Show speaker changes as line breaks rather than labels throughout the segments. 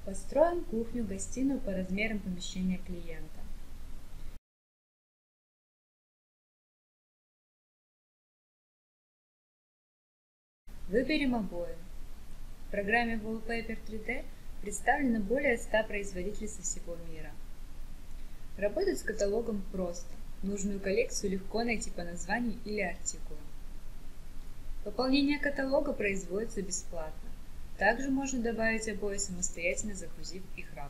Построим кухню-гостиную по размерам помещения клиента. Выберем обои. В программе Wallpaper 3D представлено более 100 производителей со всего мира. Работать с каталогом просто. Нужную коллекцию легко найти по названию или артикулу. Пополнение каталога производится бесплатно. Также можно добавить обои, самостоятельно загрузив их рапорт.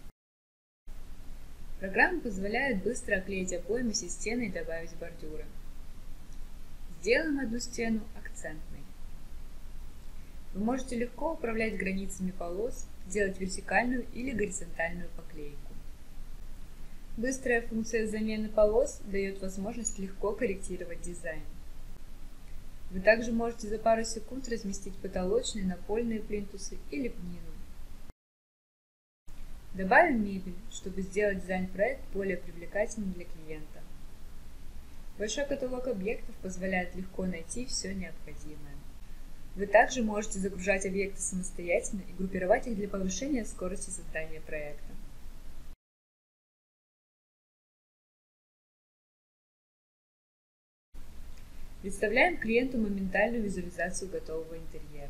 Программа позволяет быстро оклеить обоями все стены и добавить бордюры. Сделаем одну стену акцентной. Вы можете легко управлять границами полос, делать вертикальную или горизонтальную поклейку. Быстрая функция замены полос дает возможность легко корректировать дизайн. Вы также можете за пару секунд разместить потолочные, напольные плинтусы и лепнину. Добавим мебель, чтобы сделать дизайн-проект более привлекательным для клиента. Большой каталог объектов позволяет легко найти все необходимое. Вы также можете загружать объекты самостоятельно и группировать их для повышения скорости создания проекта. Представляем клиенту моментальную визуализацию готового интерьера.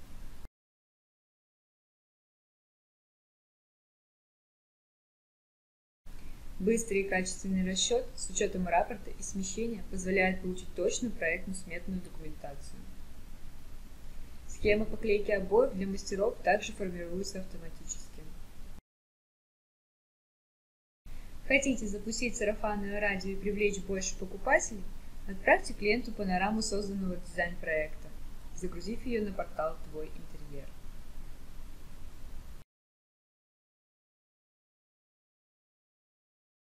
Быстрый и качественный расчет с учетом рапорта и смещения позволяет получить точную проектно-сметную документацию. Схема поклейки обоев для мастеров также формируется автоматически. Хотите запустить сарафанное радио и привлечь больше покупателей? Отправьте клиенту панораму созданного дизайн-проекта, загрузив ее на портал «Твой интерьер».